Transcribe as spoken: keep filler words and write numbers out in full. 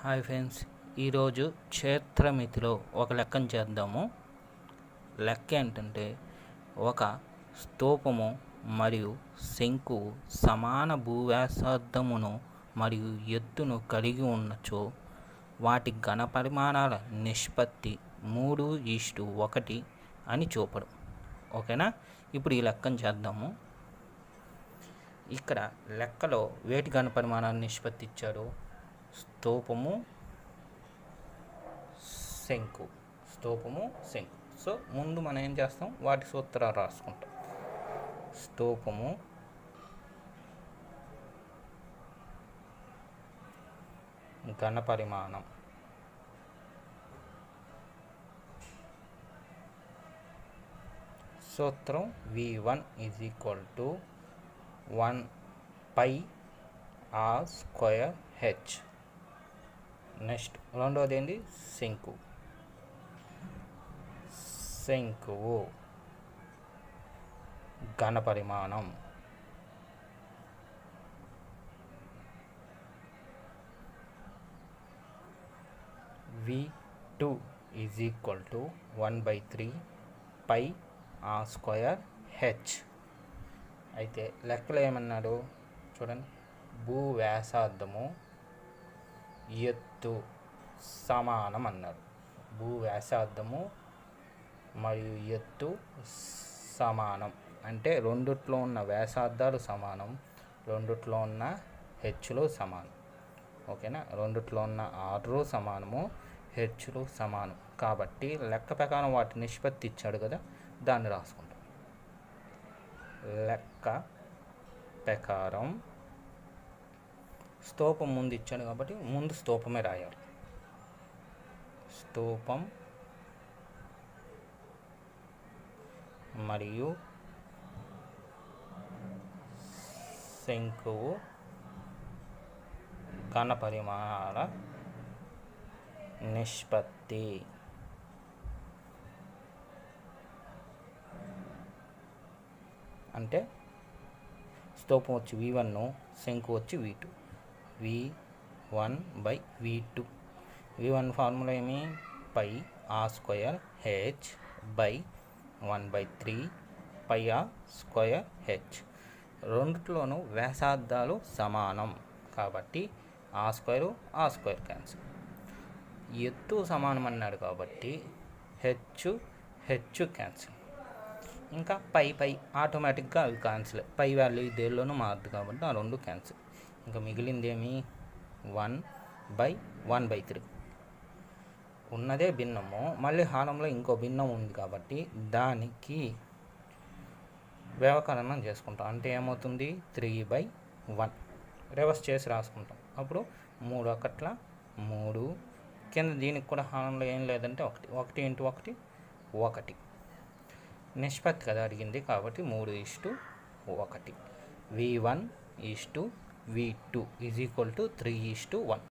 Hi friends, ఈరోజు క్షేత్రమితిలో ఒక లెక్కను చేద్దాము. లెక్క ఏంటంటే, ఒక స్తూపము మరియు శంకు సమాన భూవ్యాసార్థమును మరియు ఎత్తును కలిగి ఉన్నచో వాటి ఘనపరిమాణాల నిష్పత్తి మూడు ఈస్టు ఒకటి అని చూపడం. ఓకేనా? ఇప్పుడు ఈ లెక్కను చేద్దాము. ఇక్కడ లెక్కలో వేటి ఘనపరిమాణాల నిష్పత్తి ఇచ్చాడు? స్తూపము శంకు స్తూపము శంకు సో ముందు మనం ఏం చేస్తాం, వాటి సూత్రాలు రాసుకుంటాం. స్తూపము ఘనపరిమాణం సూత్రం V one is equal to one pi r square h. Next రెండవది ఏంటి? శంకు శంకువు ఘనపరిమాణం V two is equal to one by three pi r square h. అయితే లెక్కలు ఏమన్నాడు చూడండి, భూ వ్యాసార్థము ఎత్తు సమానం అన్నారు. భూ వ్యాసార్థము మరియు ఎత్తు సమానం అంటే రెండిట్లో ఉన్న వ్యాసార్థాలు సమానం, రెండిట్లో ఉన్న హెచ్లు సమానం. ఓకేనా? రెండిట్లో ఉన్న ఆర్లు సమానము, హెచ్లు సమానం. కాబట్టి లెక్క ప్రకారం వాటి నిష్పత్తి ఇచ్చాడు కదా, దాన్ని రాసుకుంటాం. లెక్క ప్రకారం స్తూపం ముందు ఇచ్చాడు కాబట్టి ముందు స్తూపమే రాయాలి. స్తూపం మరియు శంకువు ఘనపరిమాణాల నిష్పత్తి. అంటే స్తూపం వచ్చి వి వన్, శంకు వచ్చి V two. V one by V two. V one formula ఏమి? Pi r square h by one by three pi r square h. రెండిట్లోనూ వ్యాసార్థాలు సమానం కాబట్టి ఆ స్క్వేరు ఆ స్క్వేర్ క్యాన్సిల్. ఎత్తు సమానం అన్నాడు కాబట్టి హెచ్ హెచ్ క్యాన్సిల్. ఇంకా పై పై ఆటోమేటిక్గా అవి క్యాన్సిల్. పై వాల్యూ దేనిలోనూ మారదు కాబట్టి ఆ రెండు క్యాన్సిల్. ఇంకా మిగిలింది ఏమి? One by one by three. ఉన్నదే భిన్నము, మళ్ళీ హారంలో ఇంకో భిన్నం ఉంది కాబట్టి దానికి వ్యవకలనం చేసుకుంటాం. అంటే ఏమవుతుంది? Three by one. రివర్స్ చేసి రాసుకుంటాం. అప్పుడు మూడు ఒకట్ల మూడు. కింద దీనికి కూడా హారంలో ఏం లేదంటే ఒకటి. ఒకటి ఇంటూ ఒకటి ఒకటి. నిష్పత్తి కదా అడిగింది కాబట్టి మూడు ఈస్టు ఒకటి. V one is to V two is equal to three is to one.